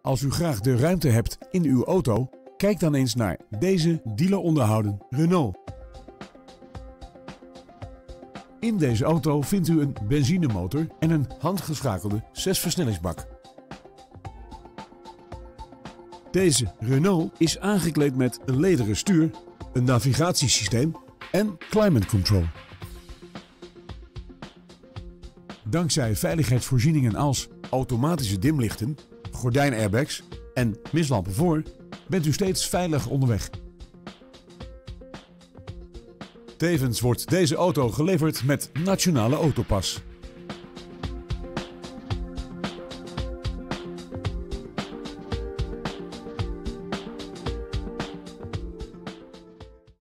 Als u graag de ruimte hebt in uw auto, kijk dan eens naar deze dealer onderhouden Renault. In deze auto vindt u een benzinemotor en een handgeschakelde 6-versnellingsbak. Deze Renault is aangekleed met een lederen stuur, een navigatiesysteem en climate control. Dankzij veiligheidsvoorzieningen als automatische dimlichten, gordijnairbags en mislampen voor, bent u steeds veilig onderweg. Tevens wordt deze auto geleverd met Nationale Autopas.